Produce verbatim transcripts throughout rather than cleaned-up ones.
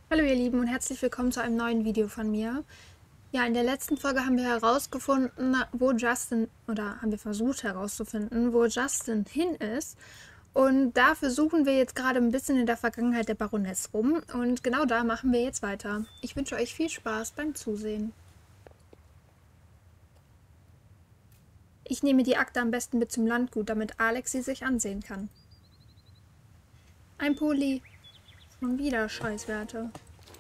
Hallo ihr Lieben und herzlich willkommen zu einem neuen Video von mir. Ja, in der letzten Folge haben wir herausgefunden, wo Justin, oder haben wir versucht herauszufinden, wo Justin hin ist. Und dafür suchen wir jetzt gerade ein bisschen in der Vergangenheit der Baroness rum. Und genau da machen wir jetzt weiter. Ich wünsche euch viel Spaß beim Zusehen. Ich nehme die Akte am besten mit zum Landgut, damit Alex sie sich ansehen kann. Ein Pulli. Schon wieder Scheißwerte.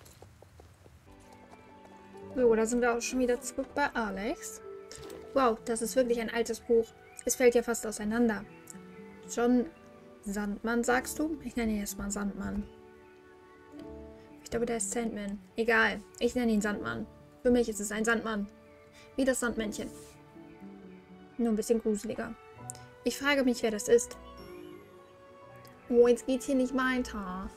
So, da sind wir auch schon wieder zurück bei Alex. Wow, das ist wirklich ein altes Buch. Es fällt ja fast auseinander. John Sandmann, sagst du? Ich nenne ihn erstmal Sandmann. Ich glaube, der ist Sandman. Egal, ich nenne ihn Sandmann. Für mich ist es ein Sandmann. Wie das Sandmännchen. Nur ein bisschen gruseliger. Ich frage mich, wer das ist. Oh, jetzt geht's hier nicht weiter.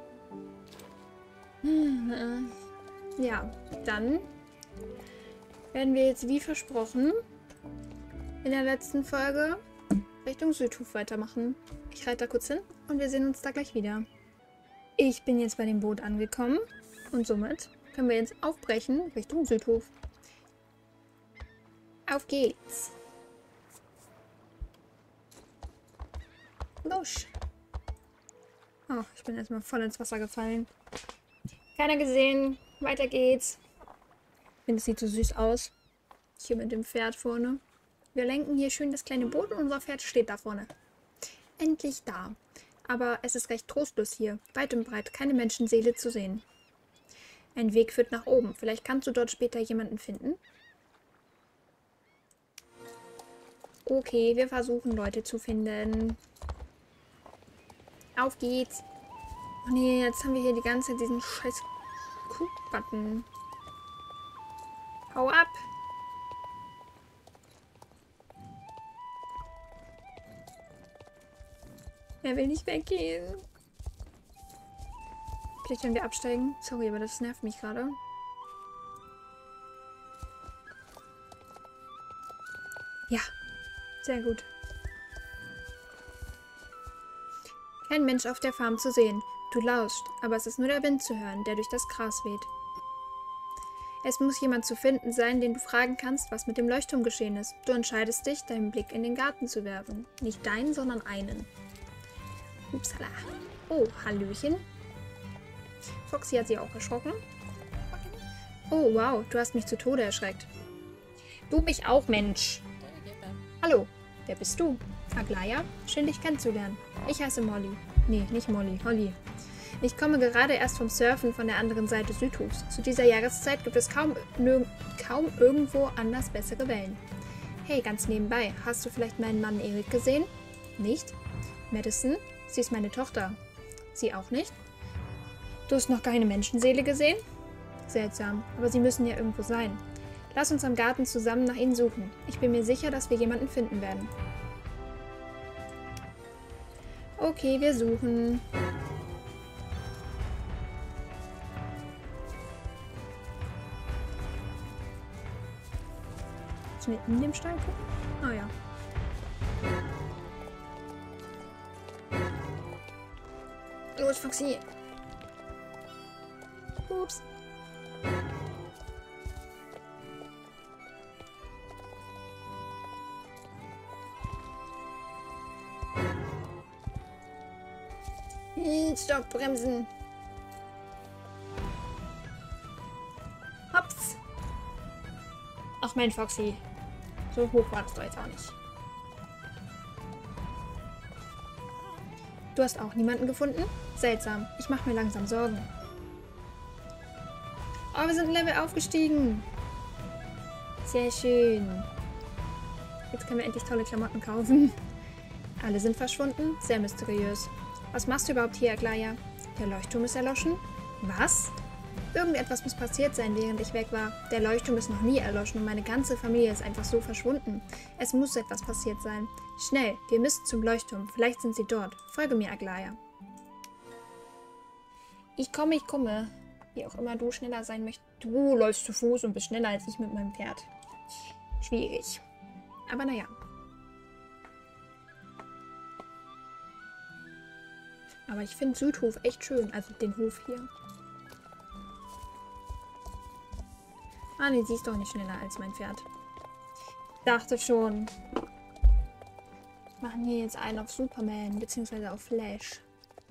Hm, äh. Ja, dann werden wir jetzt wie versprochen in der letzten Folge Richtung Südhof weitermachen. Ich reite da kurz hin und wir sehen uns da gleich wieder. Ich bin jetzt bei dem Boot angekommen und somit können wir jetzt aufbrechen Richtung Südhof. Auf geht's! Los! Oh, ich bin erstmal voll ins Wasser gefallen. Keiner gesehen. Weiter geht's. Ich finde, es sieht so süß aus. Hier mit dem Pferd vorne. Wir lenken hier schön das kleine Boot und unser Pferd steht da vorne. Endlich da. Aber es ist recht trostlos hier. Weit und breit keine Menschenseele zu sehen. Ein Weg führt nach oben. Vielleicht kannst du dort später jemanden finden. Okay, wir versuchen Leute zu finden. Auf geht's. Oh nee, jetzt haben wir hier die ganze Zeit diesen scheiß Q-Button. Hau ab! Er will nicht weggehen. Vielleicht werden wir absteigen. Sorry, aber das nervt mich gerade. Ja, sehr gut. Kein Mensch auf der Farm zu sehen. Du lauscht, aber es ist nur der Wind zu hören, der durch das Gras weht. Es muss jemand zu finden sein, den du fragen kannst, was mit dem Leuchtturm geschehen ist. Du entscheidest dich, deinen Blick in den Garten zu werfen. Nicht deinen, sondern einen. Upsala. Oh, Hallöchen. Foxy hat sie auch erschrocken. Oh, wow, du hast mich zu Tode erschreckt. Du mich auch, Mensch. Hallo, wer bist du? Aglaya? Schön, dich kennenzulernen. Ich heiße Molly. Nee, nicht Molly, Holly. Ich komme gerade erst vom Surfen von der anderen Seite Südhofs. Zu dieser Jahreszeit gibt es kaum, kaum irgendwo anders bessere Wellen. Hey, ganz nebenbei, hast du vielleicht meinen Mann Erik gesehen? Nicht? Madison? Sie ist meine Tochter. Sie auch nicht? Du hast noch keine Menschenseele gesehen? Seltsam, aber sie müssen ja irgendwo sein. Lass uns am Garten zusammen nach ihnen suchen. Ich bin mir sicher, dass wir jemanden finden werden. Okay, wir suchen. Müssen wir in dem Stein gucken? Ah ja. Los, Foxy. Ups. Stopp, bremsen. Hops. Ach, mein Foxy. So hoch war das doch jetzt auch nicht. Du hast auch niemanden gefunden? Seltsam. Ich mache mir langsam Sorgen. Oh, wir sind ein Level aufgestiegen. Sehr schön. Jetzt können wir endlich tolle Klamotten kaufen. Alle sind verschwunden. Sehr mysteriös. Was machst du überhaupt hier, Aglaya? Der Leuchtturm ist erloschen? Was? Irgendetwas muss passiert sein, während ich weg war. Der Leuchtturm ist noch nie erloschen und meine ganze Familie ist einfach so verschwunden. Es muss etwas passiert sein. Schnell, wir müssen zum Leuchtturm. Vielleicht sind sie dort. Folge mir, Aglaya. Ich komme, ich komme. Wie auch immer du schneller sein möchtest. Du läufst zu Fuß und bist schneller als ich mit meinem Pferd. Schwierig. Aber naja. Aber ich finde Südhof echt schön. Also den Hof hier. Ah, nee, sie ist doch nicht schneller als mein Pferd. Ich dachte schon. Wir machen hier jetzt einen auf Superman, beziehungsweise auf Flash.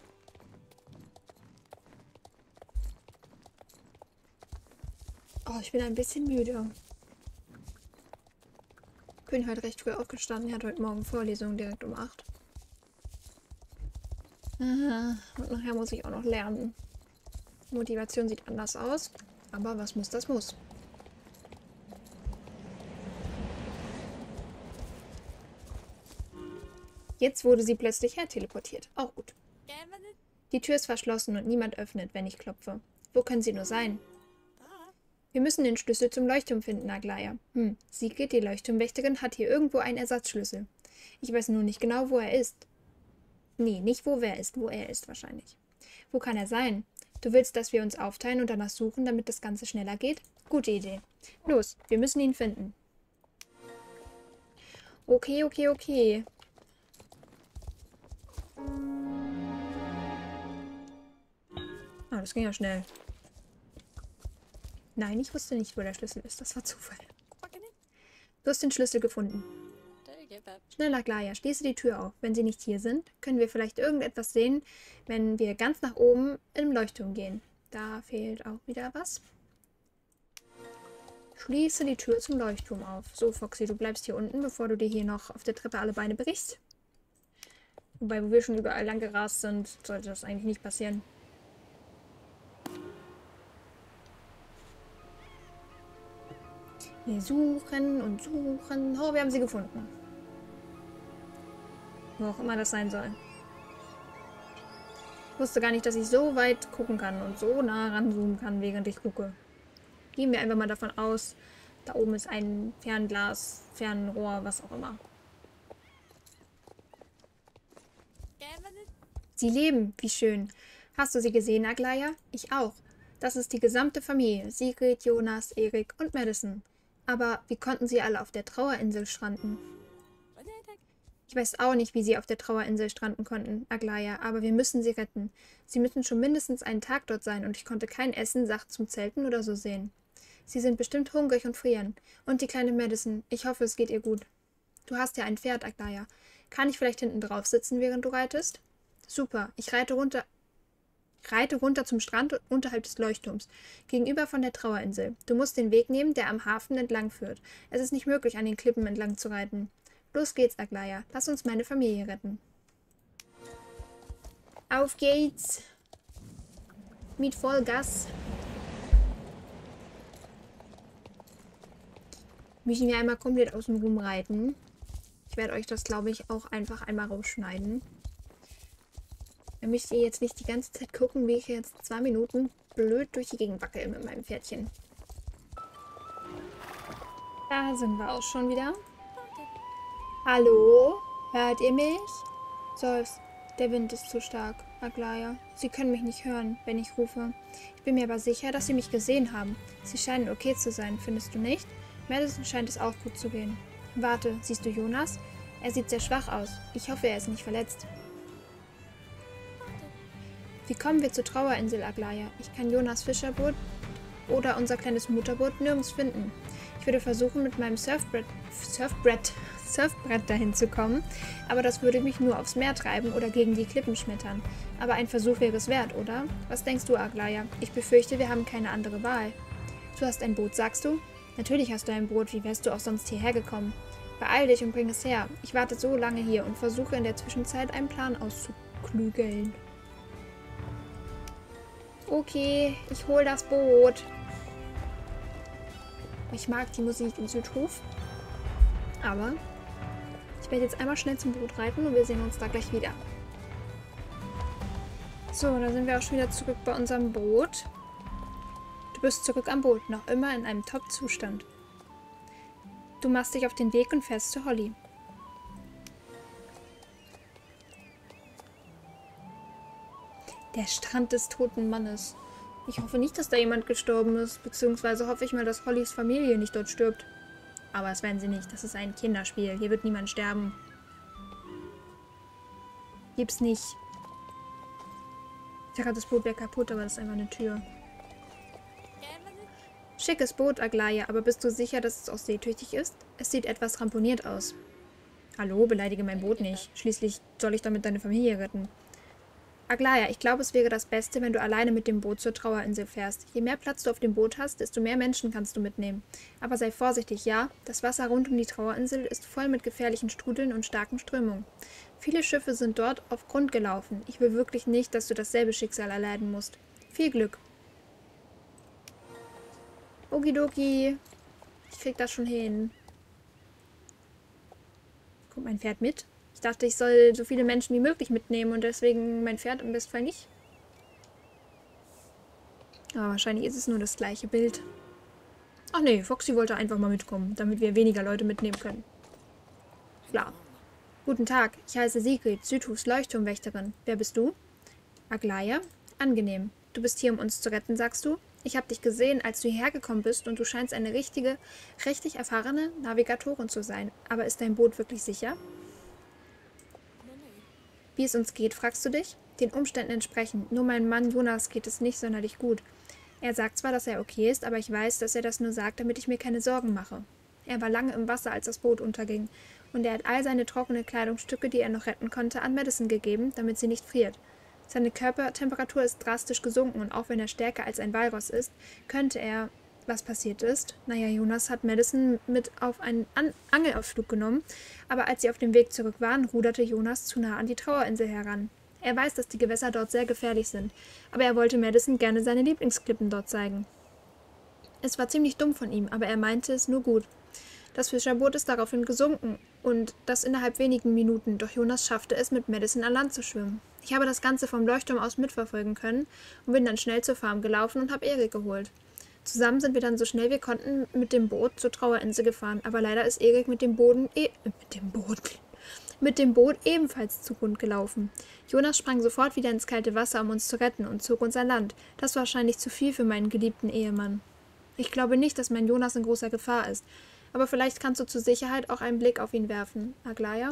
Oh, ich bin ein bisschen müde. Ich bin heute recht früh aufgestanden. Er hat heute Morgen Vorlesung direkt um acht. Und nachher muss ich auch noch lernen. Motivation sieht anders aus. Aber was muss, das muss. Jetzt wurde sie plötzlich herteleportiert. Auch gut. Die Tür ist verschlossen und niemand öffnet, wenn ich klopfe. Wo können sie nur sein? Wir müssen den Schlüssel zum Leuchtturm finden, Aglaya. Hm, Sigrid, die Leuchtturmwächterin, hat hier irgendwo einen Ersatzschlüssel. Ich weiß nur nicht genau, wo er ist. Nee, nicht wo wer ist, wo er ist wahrscheinlich. Wo kann er sein? Du willst, dass wir uns aufteilen und danach suchen, damit das Ganze schneller geht? Gute Idee. Los, wir müssen ihn finden. Okay, okay, okay. Ah, das ging ja schnell. Nein, ich wusste nicht, wo der Schlüssel ist. Das war Zufall. Du hast den Schlüssel gefunden. Schnell, Aglaya, schließe die Tür auf. Wenn sie nicht hier sind, können wir vielleicht irgendetwas sehen, wenn wir ganz nach oben im Leuchtturm gehen. Da fehlt auch wieder was. Schließe die Tür zum Leuchtturm auf. So, Foxy, du bleibst hier unten, bevor du dir hier noch auf der Treppe alle Beine brichst. Wobei, wo wir schon überall lang gerast sind, sollte das eigentlich nicht passieren. Wir suchen und suchen. Oh, wir haben sie gefunden. Wo auch immer das sein soll. Ich wusste gar nicht, dass ich so weit gucken kann und so nah ranzoomen kann, während ich gucke. Gehen wir einfach mal davon aus, da oben ist ein Fernglas, Fernrohr, was auch immer. Sie leben, wie schön. Hast du sie gesehen, Aglaya? Ich auch. Das ist die gesamte Familie. Sigrid, Jonas, Erik und Madison. Aber wie konnten sie alle auf der Trauerinsel stranden? Ich weiß auch nicht, wie sie auf der Trauerinsel stranden konnten, Aglaya, aber wir müssen sie retten. Sie müssen schon mindestens einen Tag dort sein und ich konnte kein Essen, Sachen zum Zelten oder so sehen. Sie sind bestimmt hungrig und frieren. Und die kleine Madison, ich hoffe, es geht ihr gut. Du hast ja ein Pferd, Aglaya. Kann ich vielleicht hinten drauf sitzen, während du reitest? Super, ich reite runter... Reite runter zum Strand unterhalb des Leuchtturms, gegenüber von der Trauerinsel. Du musst den Weg nehmen, der am Hafen entlang führt. Es ist nicht möglich, an den Klippen entlang zu reiten. Los geht's, Aglaya. Lass uns meine Familie retten. Auf geht's! Mit Vollgas. Müssen wir einmal komplett außen rum reiten. Ich werde euch das, glaube ich, auch einfach einmal rausschneiden. Dann müsst ihr jetzt nicht die ganze Zeit gucken, wie ich jetzt zwei Minuten blöd durch die Gegend wackel mit meinem Pferdchen. Da sind wir auch schon wieder. Hallo? Hört ihr mich? Seufzt. Der Wind ist zu stark, Aglaya. Sie können mich nicht hören, wenn ich rufe. Ich bin mir aber sicher, dass Sie mich gesehen haben. Sie scheinen okay zu sein, findest du nicht? Madison scheint es auch gut zu gehen. Warte, siehst du Jonas? Er sieht sehr schwach aus. Ich hoffe, er ist nicht verletzt. Wie kommen wir zur Trauerinsel, Aglaya? Ich kann Jonas Fischerboot oder unser kleines Motorboot nirgends finden. Ich würde versuchen, mit meinem Surfbrett, Surfbrett, Surfbrett dahin zu kommen, aber das würde mich nur aufs Meer treiben oder gegen die Klippen schmettern. Aber ein Versuch wäre es wert, oder? Was denkst du, Aglaya? Ich befürchte, wir haben keine andere Wahl. Du hast ein Boot, sagst du? Natürlich hast du ein Boot, wie wärst du auch sonst hierher gekommen? Beeil dich und bring es her. Ich warte so lange hier und versuche in der Zwischenzeit einen Plan auszuklügeln. Okay, ich hole das Boot. Ich mag die Musik im Südhof. Aber ich werde jetzt einmal schnell zum Boot reiten und wir sehen uns da gleich wieder. So, da sind wir auch schon wieder zurück bei unserem Boot. Du bist zurück am Boot, noch immer in einem Top-Zustand. Du machst dich auf den Weg und fährst zu Holly. Der Strand des toten Mannes. Ich hoffe nicht, dass da jemand gestorben ist, beziehungsweise hoffe ich mal, dass Hollys Familie nicht dort stirbt. Aber das werden sie nicht. Das ist ein Kinderspiel. Hier wird niemand sterben. Gibt's nicht. Ich dachte, das Boot wäre kaputt, aber das ist einfach eine Tür. Schickes Boot, Aglaya, aber bist du sicher, dass es auch seetüchtig ist? Es sieht etwas ramponiert aus. Hallo, beleidige mein Boot nicht. Schließlich soll ich damit deine Familie retten. Aglaya, ich glaube, es wäre das Beste, wenn du alleine mit dem Boot zur Trauerinsel fährst. Je mehr Platz du auf dem Boot hast, desto mehr Menschen kannst du mitnehmen. Aber sei vorsichtig, ja? Das Wasser rund um die Trauerinsel ist voll mit gefährlichen Strudeln und starken Strömungen. Viele Schiffe sind dort auf Grund gelaufen. Ich will wirklich nicht, dass du dasselbe Schicksal erleiden musst. Viel Glück. Okidoki. Ich krieg das schon hin. Kommt mein Pferd mit? Ich dachte, ich soll so viele Menschen wie möglich mitnehmen und deswegen mein Pferd im Bestfall nicht. Aber wahrscheinlich ist es nur das gleiche Bild. Ach nee, Foxy wollte einfach mal mitkommen, damit wir weniger Leute mitnehmen können. Klar. Guten Tag, ich heiße Sigrid, Südhufs Leuchtturmwächterin. Wer bist du? Aglaya? Angenehm. Du bist hier, um uns zu retten, sagst du? Ich habe dich gesehen, als du hierher gekommen bist und du scheinst eine richtige, richtig erfahrene Navigatorin zu sein. Aber ist dein Boot wirklich sicher? Wie es uns geht, fragst du dich? Den Umständen entsprechend. Nur meinem Mann Jonas geht es nicht sonderlich gut. Er sagt zwar, dass er okay ist, aber ich weiß, dass er das nur sagt, damit ich mir keine Sorgen mache. Er war lange im Wasser, als das Boot unterging. Und er hat all seine trockenen Kleidungsstücke, die er noch retten konnte, an Madison gegeben, damit sie nicht friert. Seine Körpertemperatur ist drastisch gesunken und auch wenn er stärker als ein Walross ist, könnte er... Was passiert ist? Naja, Jonas hat Madison mit auf einen An Angelausflug genommen, aber als sie auf dem Weg zurück waren, ruderte Jonas zu nah an die Trauerinsel heran. Er weiß, dass die Gewässer dort sehr gefährlich sind, aber er wollte Madison gerne seine Lieblingsklippen dort zeigen. Es war ziemlich dumm von ihm, aber er meinte es nur gut. Das Fischerboot ist daraufhin gesunken und das innerhalb wenigen Minuten, doch Jonas schaffte es, mit Madison an Land zu schwimmen. Ich habe das Ganze vom Leuchtturm aus mitverfolgen können und bin dann schnell zur Farm gelaufen und habe Erik geholt. Zusammen sind wir dann so schnell wir konnten mit dem Boot zur Trauerinsel gefahren, aber leider ist Erik mit dem Boden e mit dem Boot mit dem Boot ebenfalls zu Grund gelaufen. Jonas sprang sofort wieder ins kalte Wasser, um uns zu retten und zog uns an Land. Das war wahrscheinlich zu viel für meinen geliebten Ehemann. Ich glaube nicht, dass mein Jonas in großer Gefahr ist, aber vielleicht kannst du zur Sicherheit auch einen Blick auf ihn werfen. Aglaya?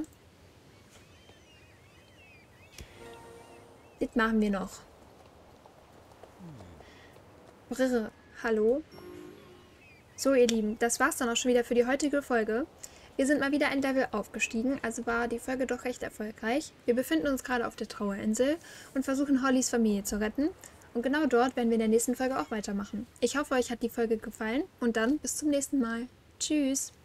Das machen wir noch. Brrr. Hallo. So, ihr Lieben, das war's dann auch schon wieder für die heutige Folge. Wir sind mal wieder ein Level aufgestiegen, also war die Folge doch recht erfolgreich. Wir befinden uns gerade auf der Trauerinsel und versuchen Hollys Familie zu retten. Und genau dort werden wir in der nächsten Folge auch weitermachen. Ich hoffe, euch hat die Folge gefallen und dann bis zum nächsten Mal. Tschüss.